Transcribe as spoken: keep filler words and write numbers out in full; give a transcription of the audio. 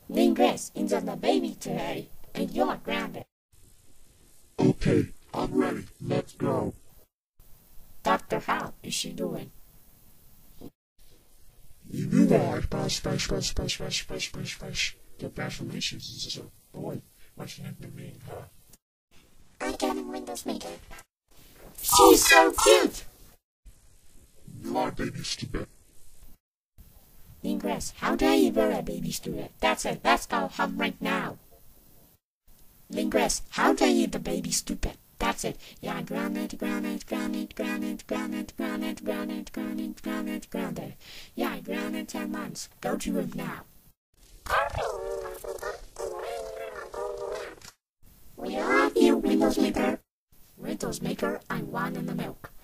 LynnGrantz's into the baby today, and you're grounded. Okay, I'm ready. Let's go. Doctor, how is she doing? You knew I bash, bash, bash, bash, bash, bash, bash, bash. The fascinations is a boy. What's your name mean, huh? I got a Windows Maker. She's so cute! You are baby stupid. LynnGrantz, how dare you wear a baby stupid? That's it, let's go home right now. LynnGrantz, how dare you the baby stupid? That's it. Yeah, grounded, grounded, grounded, grounded, grounded, grounded, grounded, grounded, grounded, grounded. Yeah, grounded ten months. Go to room now. We are here, Windows Maker. Windows Maker, I want in the milk.